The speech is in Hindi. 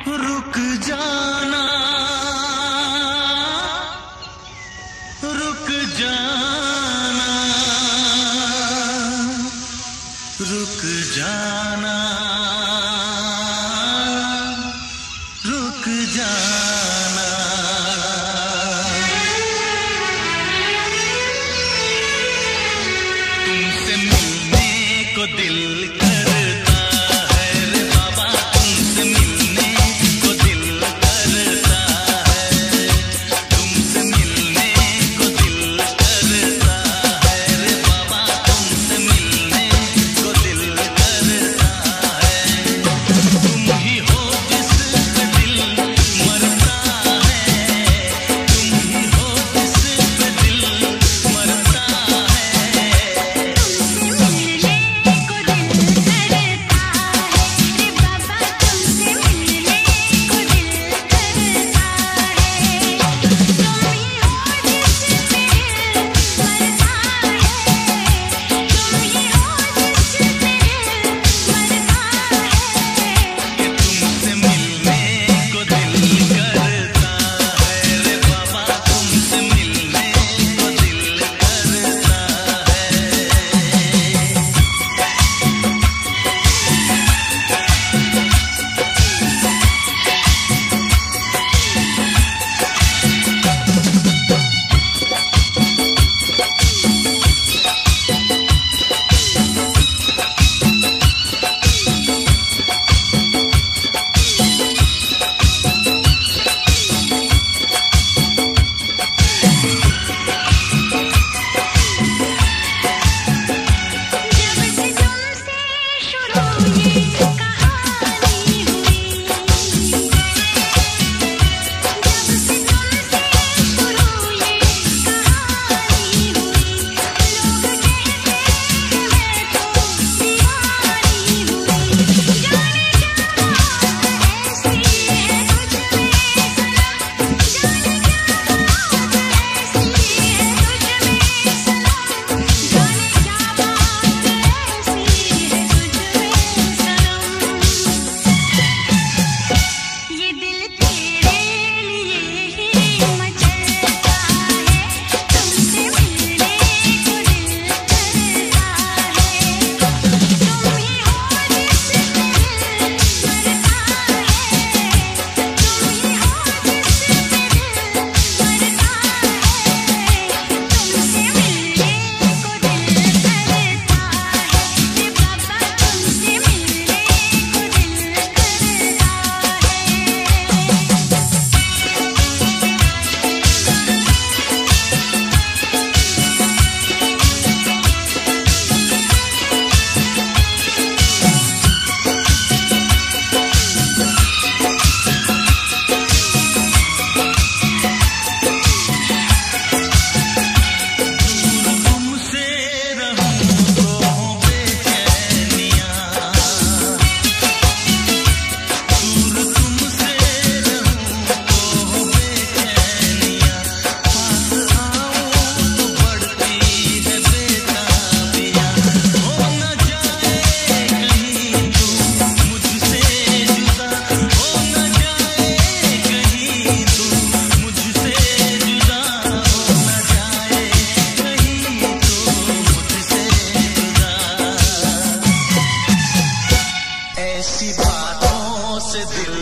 रुक जाना, रुक जाना, रुक जाना, रुक जाना। तुमसे मिलने को दिल करता है रे बाबा, तुमसे मिलने को दिल करता है, तुमसे मिलने को दिल करता है रे बाबा, तुमसे मिलने को दिल करता है। तुम ही हो जिस पे दिल मरता है, तुम ही हो जिस पे दिल मरता है। तुमसे मिलने को दिल करता है रे बाबा, तुमसे मिलने को दिल करता है। तुम ही हो जिस पे दिल मरता है, तुम ही हो जिस पे दिल मरता है। तुमसे मिलने को दिल करता है रे बाबा, तुमसे मिलने को दिल करता है। जब से तुमसे शुरू ये कहानी हुई, जब से तुमसे शुरू ये कहानी हुई, लोग कहते हैं मैं तो दीवानी हुई। जाने क्या बात ऐसी है तुझ में सनम, जाने क्या बात ऐसी है तुझ में सनम, जाने क्या बात ऐसी है तुझ में सनम। ये दिल तेरे लिए ही मचलता है, तुमसे मिलने को दिल करता है। तुम ही हो जिस पे दिल मरता है, तुम ही हो जिस पे दिल मरता है। तुमसे मिलने को दिल करता है रे बाबा, तुमसे मिलने को दिल करता तुमसे रहूं तो हो बेचैनियां, दूर तुमसे रहूं तो हो बेचैनियां, पास आऊं तो बढ़ती है बेताबियां। हो न जाए कहीं तू मुझसे जुदा, हो न जाए कहीं तू मुझसे जुदा, हो न जाए कहीं तू मुझसे जुदा। ऐसी बातों से दिल